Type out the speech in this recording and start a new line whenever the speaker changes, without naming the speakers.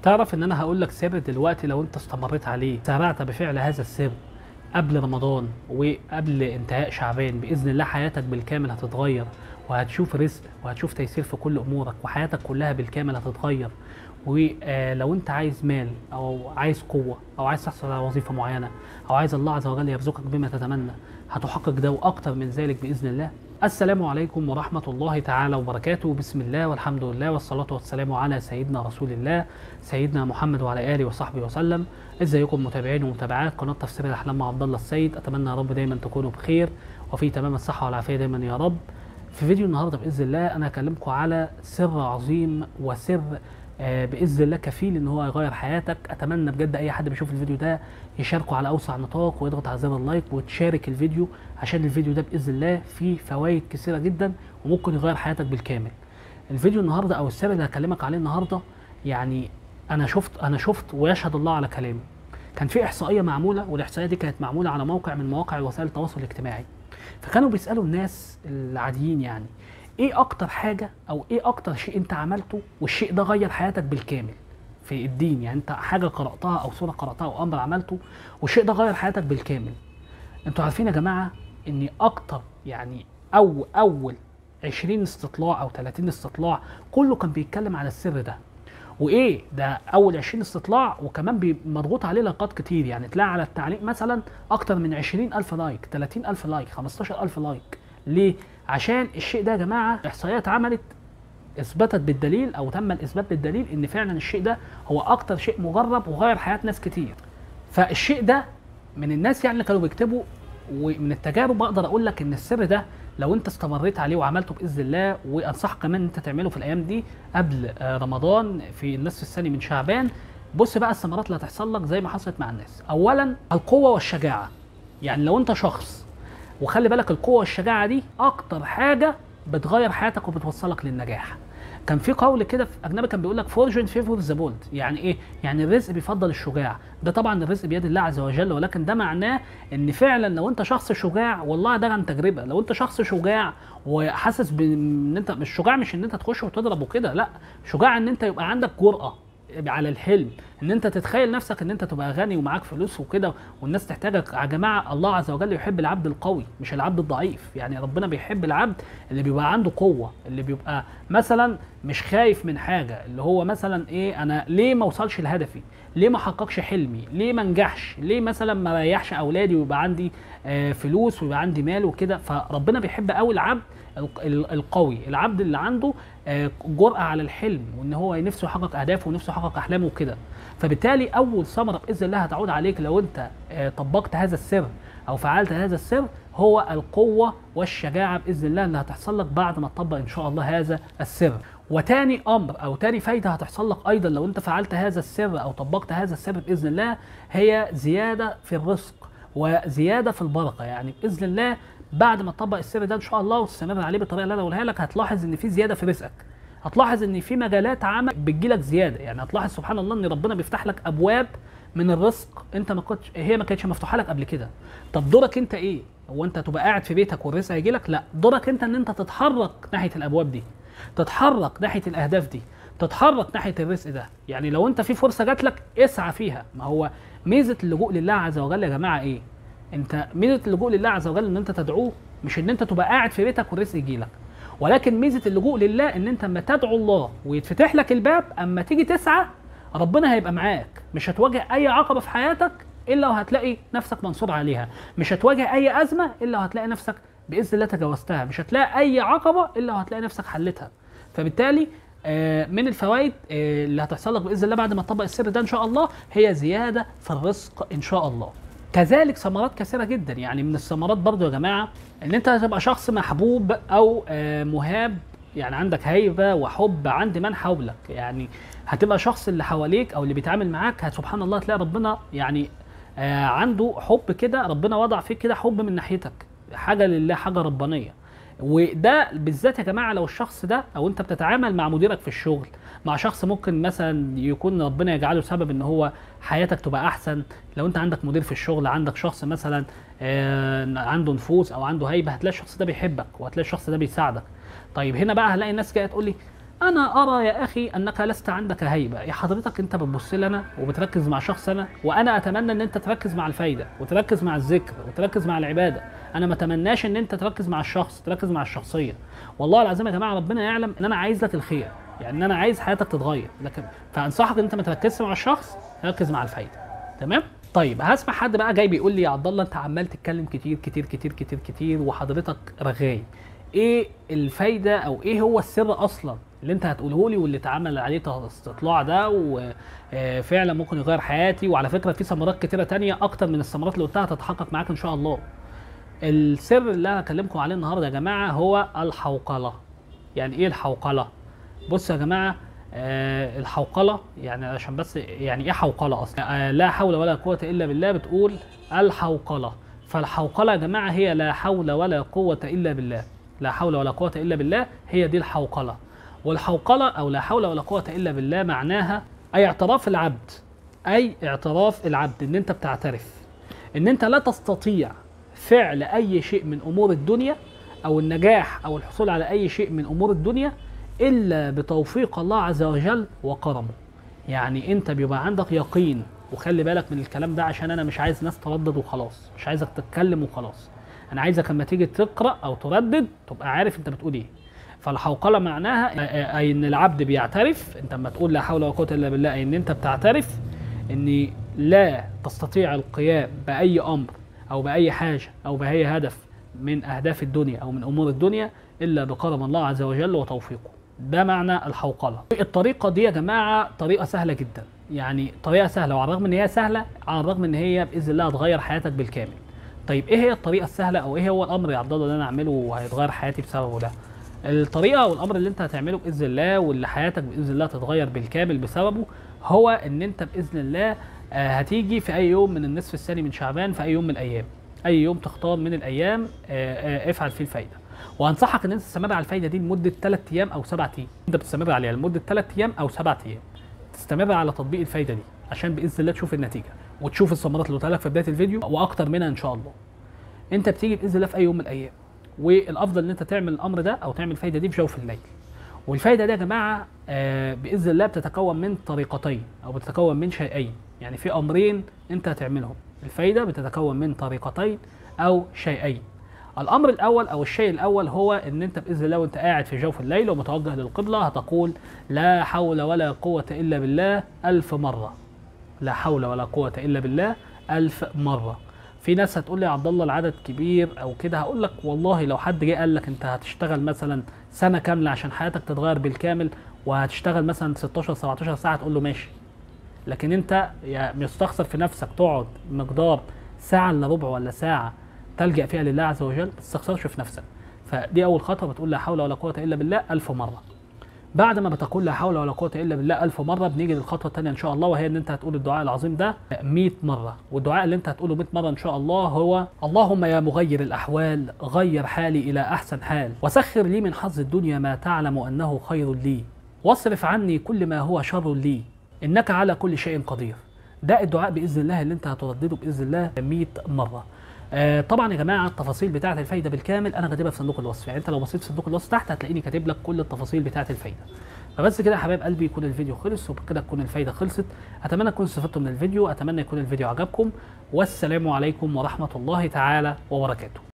تعرف ان انا هقول لك سر دلوقتي، لو انت استمريت عليه سارعت بفعل هذا السر قبل رمضان وقبل انتهاء شعبان، باذن الله حياتك بالكامل هتتغير، وهتشوف رزق وهتشوف تيسير في كل امورك، وحياتك كلها بالكامل هتتغير. ولو انت عايز مال او عايز قوه او عايز تحصل على وظيفه معينه او عايز الله عز وجل يرزقك بما تتمنى، هتحقق ده واكتر من ذلك باذن الله. السلام عليكم ورحمة الله تعالى وبركاته. بسم الله والحمد لله والصلاة والسلام على سيدنا رسول الله سيدنا محمد وعلى آله وصحبه وسلم. ازيكم متابعين ومتابعات قناة تفسير الأحلام مع عبد الله السيد؟ أتمنى يا رب دايما تكونوا بخير وفي تمام الصحة والعافية دايما يا رب. في فيديو النهاردة بإذن الله أنا هكلمكم على سر عظيم وسر باذن الله كفيل ان هو يغير حياتك. اتمنى بجد اي حد بيشوف الفيديو ده يشاركه على اوسع نطاق ويضغط على زر اللايك وتشارك الفيديو، عشان الفيديو ده باذن الله فيه فوائد كثيره جدا وممكن يغير حياتك بالكامل. الفيديو النهارده او السر اللي هكلمك عليه النهارده، يعني انا شفت ويشهد الله على كلامي. كان في احصائيه معموله، والاحصائيه دي كانت معموله على موقع من مواقع وسائل التواصل الاجتماعي، فكانوا بيسالوا الناس العاديين يعني ايه اكتر حاجه او ايه اكتر شيء انت عملته والشيء ده غير حياتك بالكامل في الدين. يعني انت حاجه قراتها او سوره قراتها او امر عملته والشيء ده غير حياتك بالكامل. انتوا عارفين يا جماعه ان اكتر يعني اول 20 استطلاع او 30 استطلاع كله كان بيتكلم على السر ده. وايه ده اول 20 استطلاع وكمان مضغوط عليه لايكات كتير، يعني تلاقي على التعليق مثلا اكتر من 20,000 لايك، 30,000 لايك، 15,000 لايك. ليه؟ عشان الشيء ده يا جماعه احصائيات عملت اثبتت بالدليل او تم الاثبات بالدليل ان فعلا الشيء ده هو اكتر شيء مجرب وغير حياه ناس كتير. فالشيء ده من الناس يعني اللي كانوا بيكتبوا، ومن التجارب اقدر اقول لك ان السر ده لو انت استمريت عليه وعملته باذن الله، وانصحك كمان ان انت تعمله في الايام دي قبل رمضان في النصف الثاني من شعبان. بص بقى الثمرات اللي هتحصل لك زي ما حصلت مع الناس. اولا القوه والشجاعه، يعني لو انت شخص، وخلي بالك القوه والشجاعه دي اكتر حاجه بتغير حياتك وبتوصلك للنجاح. كان في قول كده في اجنبي كان بيقول لك فورجن فيفور ذا بولد، يعني ايه؟ يعني الرزق بيفضل الشجاع. ده طبعا الرزق بيد الله عز وجل، ولكن ده معناه ان فعلا لو انت شخص شجاع، والله ده عن تجربه، لو انت شخص شجاع وحاسس بان انت مش شجاع، مش ان انت تخش وتضرب وكده، لا، شجاع ان انت يبقى عندك جرأة على الحلم، ان انت تتخيل نفسك ان انت تبقى غني ومعاك فلوس وكده والناس تحتاجك. يا جماعه الله عز وجل يحب العبد القوي مش العبد الضعيف، يعني ربنا بيحب العبد اللي بيبقى عنده قوه، اللي بيبقى مثلا مش خايف من حاجه، اللي هو مثلا ايه، انا ليه ما اوصلش لهدفي؟ ليه ما احققش حلمي؟ ليه ما انجحش؟ ليه مثلا ما ريحش اولادي ويبقى عندي فلوس ويبقى عندي مال وكده؟ فربنا بيحب قوي العبد القوي، العبد اللي عنده جرأة على الحلم، وان هو نفسه يحقق اهدافه ونفسه يحقق احلامه وكده. فبالتالي اول ثمره باذن الله هتعود عليك لو انت طبقت هذا السر او فعلت هذا السر هو القوه والشجاعه باذن الله اللي هتحصل لك بعد ما تطبق ان شاء الله هذا السر. وتاني امر او تاني فايده هتحصل لك ايضا لو انت فعلت هذا السر او طبقت هذا السر باذن الله، هي زياده في الرزق وزياده في البركه. يعني باذن الله بعد ما تطبق السر ده ان شاء الله وتستمر عليه بالطريقه اللي انا بقولها لك، هتلاحظ ان في زياده في رزقك، هتلاحظ ان في مجالات عمل بتجيلك زياده. يعني هتلاحظ سبحان الله ان ربنا بيفتح لك ابواب من الرزق انت ما كانتش مفتوحه لك قبل كده. طب دورك انت ايه؟ هو انت تبقى قاعد في بيتك والرزق هيجي لك؟ لا، دورك انت ان انت تتحرك ناحيه الابواب دي، تتحرك ناحيه الاهداف دي، تتحرك ناحيه الرزق ده. يعني لو انت في فرصه جات لك اسعى فيها. ما هو ميزه اللجوء لله عز وجل يا جماعه ايه؟ انت ميزه اللجوء لله عز وجل ان انت تدعوه، مش ان انت تبقى قاعد في بيتك والرزق يجي لك. ولكن ميزه اللجوء لله ان انت اما تدعو الله ويتفتح لك الباب، اما تيجي تسعى ربنا هيبقى معاك. مش هتواجه اي عقبه في حياتك الا وهتلاقي نفسك منصور عليها، مش هتواجه اي ازمه الا وهتلاقي نفسك باذن الله تجاوزتها، مش هتلاقي اي عقبه الا وهتلاقي نفسك حلتها. فبالتالي من الفوائد اللي هتحصل لك باذن الله بعد ما تطبق السر ده ان شاء الله هي زياده في الرزق ان شاء الله. كذلك ثمرات كثيره جدا، يعني من الثمرات برضو يا جماعه ان انت هتبقى شخص محبوب او مهاب، يعني عندك هيبه وحب عند من حولك. يعني هتبقى شخص اللي حواليك او اللي بيتعامل معاك سبحان الله تلاقي ربنا يعني عنده حب كده، ربنا وضع فيك كده حب من ناحيتك، حاجه لله، حاجه ربانيه. وده بالذات يا جماعه لو الشخص ده او انت بتتعامل مع مديرك في الشغل، مع شخص ممكن مثلا يكون ربنا يجعله سبب ان هو حياتك تبقى احسن. لو انت عندك مدير في الشغل، عندك شخص مثلا عنده نفوذ او عنده هيبه، هتلاقي الشخص ده بيحبك وهتلاقي الشخص ده بيساعدك. طيب هنا بقى هلاقي الناس جايه تقول لي انا ارى يا اخي انك لست عندك هيبه. يا حضرتك انت بتبص لي انا وبتركز مع شخص انا، وانا اتمنى ان انت تركز مع الفايده وتركز مع الذكر وتركز مع العباده. انا ما اتمناش ان انت تركز مع الشخص، تركز مع الشخصيه. والله العظيم يا جماعه ربنا يعلم ان انا عايز لك الخير، يعني ان انا عايز حياتك تتغير، لكن فانصحك ان انت ما تركزش مع الشخص، ركز مع الفايده. تمام؟ طيب هسمع حد بقى جاي بيقول لي يا عبد الله انت عمال تتكلم كتير كتير كتير كتير كتير وحضرتك رغاي. ايه الفايده او ايه هو السر اصلا اللي انت هتقوله لي واللي اتعمل عليه استطلاع ده وفعلا ممكن يغير حياتي؟ وعلى فكره في ثمرات كتيره تانية اكتر من الثمرات اللي قلتها هتتحقق معاك ان شاء الله. السر اللي انا هكلمكم عليه النهارده يا جماعه هو الحوقله. يعني ايه الحوقله؟ بصوا يا جماعه، الحوقله يعني عشان بس يعني ايه حوقله اصلا؟ لا حول ولا قوه الا بالله بتقول الحوقله. فالحوقله يا جماعه هي لا حول ولا قوه الا بالله. لا حول ولا قوه الا بالله هي دي الحوقله. والحوقله او لا حول ولا قوه الا بالله معناها اي اعتراف العبد، اي اعتراف العبد ان انت بتعترف ان انت لا تستطيع فعل اي شيء من امور الدنيا او النجاح او الحصول على اي شيء من امور الدنيا الا بتوفيق الله عز وجل وكرمه. يعني انت بيبقى عندك يقين، وخلي بالك من الكلام ده عشان انا مش عايز ناس تردد وخلاص، مش عايزك تتكلم وخلاص، انا عايزك لما تيجي تقرا او تردد تبقى عارف انت بتقول ايه. فالحوقله معناها اي ان العبد بيعترف، انت لما تقول لا حول ولا قوه الا بالله اي ان انت بتعترف ان لا تستطيع القيام باي امر او باي حاجه او باي هدف من اهداف الدنيا او من امور الدنيا الا بكرم الله عز وجل وتوفيقه. ده معنى الحوقله. الطريقه دي يا جماعه طريقه سهله جدا، يعني طريقه سهله، وعلى الرغم ان هي سهله على الرغم ان هي باذن الله هتغير حياتك بالكامل. طيب ايه هي الطريقه السهله او ايه هو الامر يا عبد الله اللي انا اعمله وهيتغير حياتي بسببه ده؟ الطريقه او الامر اللي انت هتعمله باذن الله واللي حياتك باذن الله تتغير بالكامل بسببه هو ان انت باذن الله هتيجي في اي يوم من النصف الثاني من شعبان، في اي يوم من الايام، اي يوم تختار من الايام افعل فيه الفايده. وانصحك ان انت تستمر على الفايده دي لمده 3 ايام او 7 ايام. انت بتستمر عليها لمده 3 ايام او 7 ايام، تستمر على تطبيق الفايده دي عشان باذن الله تشوف النتيجه وتشوف الثمرات اللي قلتها لك في بدايه الفيديو واكتر منها ان شاء الله. انت بتيجي باذن الله في اي يوم من الايام، والافضل ان انت تعمل الامر ده او تعمل الفايده دي في جوف الليل. والفايده دي يا جماعه باذن الله بتتكون من طريقتين او بتتكون من شيئين، يعني في امرين انت هتعملهم. الفايده بتتكون من طريقتين او شيئين. الامر الاول او الشيء الاول هو ان انت باذن الله وانت قاعد في جوف الليل ومتوجه للقبله هتقول لا حول ولا قوه الا بالله 1000 مره. لا حول ولا قوه الا بالله 1000 مره. في ناس هتقول لي يا عبد الله العدد كبير او كده، هقول لك والله لو حد جه قال لك انت هتشتغل مثلا سنه كامله عشان حياتك تتغير بالكامل وهتشتغل مثلا 16 17 ساعه تقول له ماشي، لكن انت مستخسر في نفسك تقعد مقدار ساعه الا ربع ولا ساعه تلجأ فيها لله عز وجل، ما تستخسرش في نفسك. فدي اول خطوه، بتقول لا حول ولا قوه الا بالله 1000 مره. بعد ما بتقول لا حول ولا قوه الا بالله 1000 مره بنيجي للخطوه الثانيه ان شاء الله، وهي ان انت هتقول الدعاء العظيم ده 100 مره. والدعاء اللي انت هتقوله 100 مره ان شاء الله هو اللهم يا مغير الاحوال غير حالي الى احسن حال، وسخر لي من حظ الدنيا ما تعلم انه خير لي، واصرف عني كل ما هو شر لي، انك على كل شيء قدير. ده الدعاء باذن الله اللي انت هتردده باذن الله 100 مره. طبعا يا جماعه التفاصيل بتاعه الفايده بالكامل انا كاتبها في صندوق الوصف، يعني انت لو بصيت في صندوق الوصف تحت هتلاقيني كاتب لك كل التفاصيل بتاعه الفايده. فبس كده يا حبايب قلبي يكون الفيديو خلص وبكده تكون الفايده خلصت. اتمنى تكونوا استفدتوا من الفيديو، اتمنى يكون الفيديو عجبكم، والسلام عليكم ورحمه الله تعالى وبركاته.